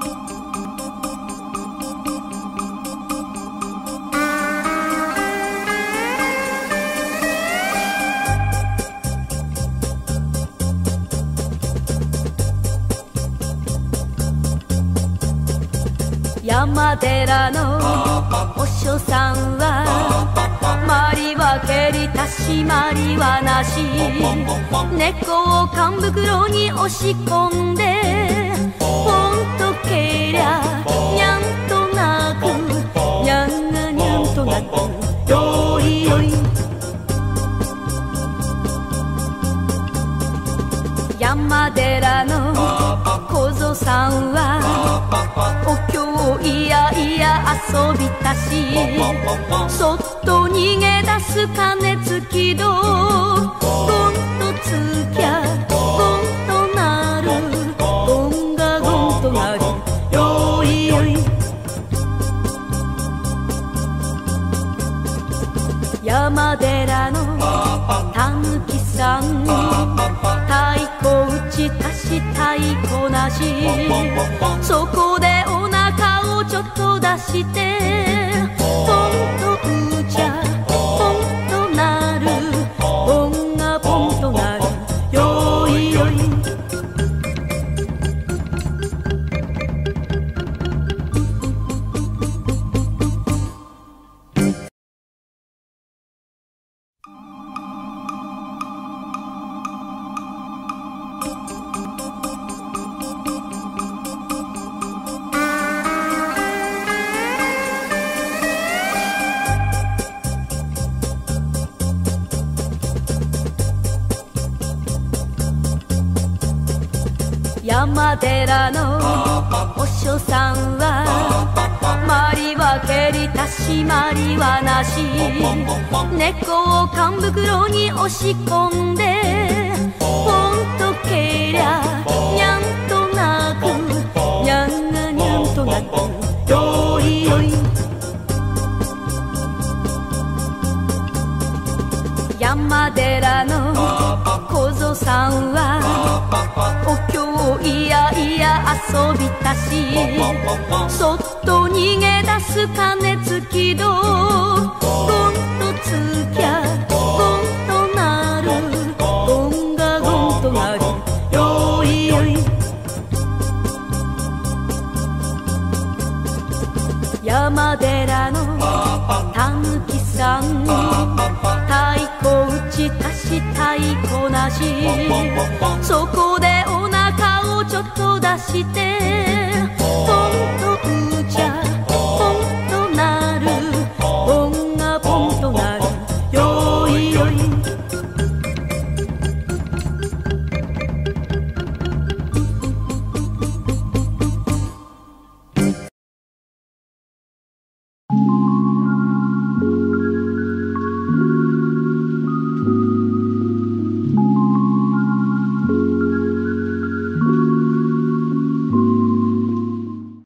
山寺のお師匠さんはまりは蹴りたしまりはなし、猫を缶袋に押し込んでポンと蹴りゃにゃんとなくにゃんがにゃんとなくよいよい。山寺の小僧さんはお経いやいや遊びたし、そっと逃げ出す鐘つきどゴンとつきゃゴンとなるゴンがゴンとなるよいよい。山寺のたぬきさん太鼓打ちたし太鼓なし、そこでお腹をちょっと出してポンと打ちゃポンとなるポンがポンとなるよいよい。山寺のお師匠さんはまりは蹴りたしまりはなし、猫を缶袋に押し込んでポンと蹴りゃにゃんとなくにゃんがにゃんとなくよいよい。山寺の小僧さんはお経いやいや遊びたし、そっと逃げ出す鐘つきどゴンとつきゃゴンとなるゴンがゴンとなるよいよい。山寺のたぬきさん太鼓打ちたし太鼓なし、そこでお腹をちょっと出して